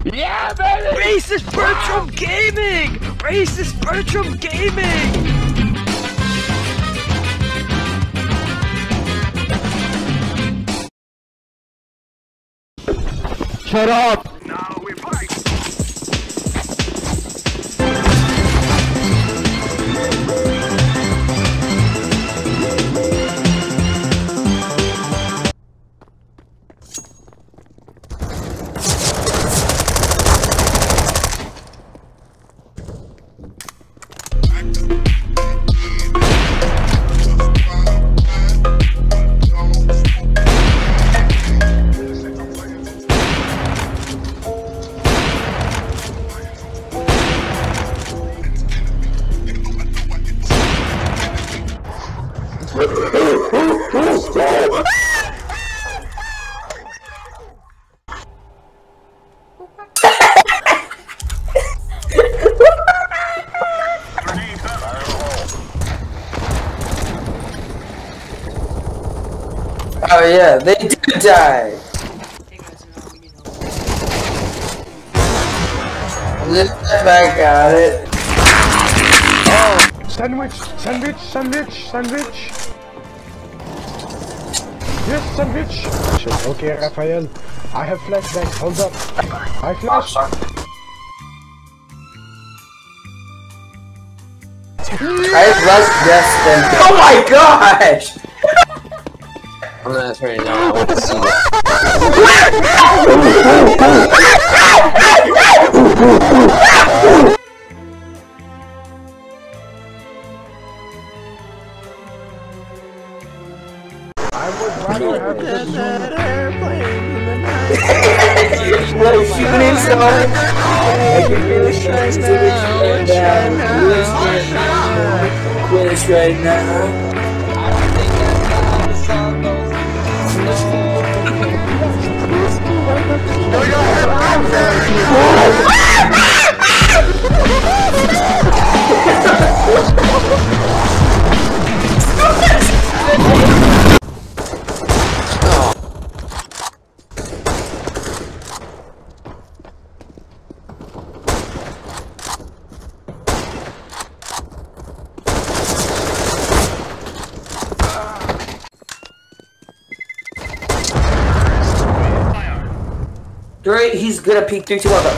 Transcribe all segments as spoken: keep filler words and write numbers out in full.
Yeah, baby! Racist Bertram Gaming! Racist Bertram Gaming! Shut up! Now we fight! Oh yeah, they do die! Lift back at it. Oh! Sandwich! Sandwich! Sandwich! Sandwich! Yes, sandwich! Okay, Raphael. I have flashbang. Hold up. I flash. I have less deaths than. Oh my gosh! I'm gonna turn it down. I want to see that. I would rather have the zoom. What is shooting so? I can really try now. Finish right now. Great, he's good at peek three, two, one, go.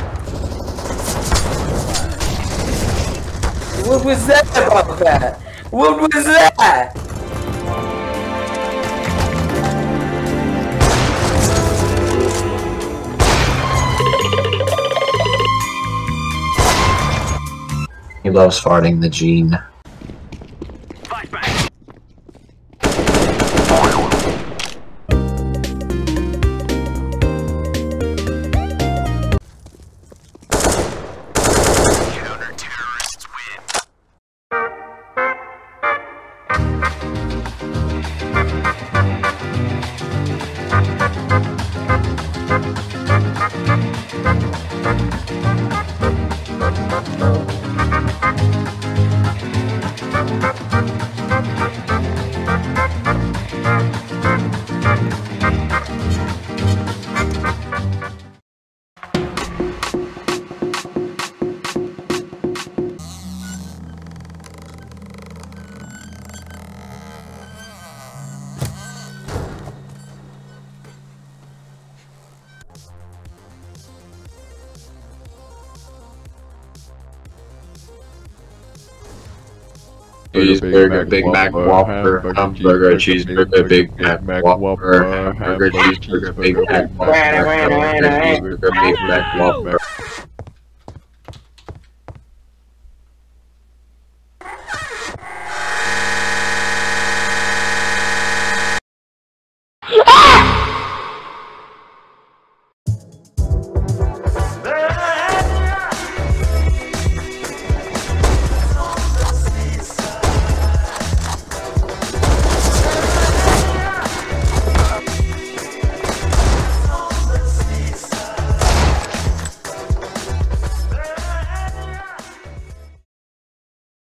What was that about that? What was that? He loves farting the gene. Cheeseburger, Big Mac, Whopper, hamburger, cheeseburger, Big Mac, Whopper, hamburger, cheeseburger, Big Mac, Whopper, hamburger, Big Mac, Whopper.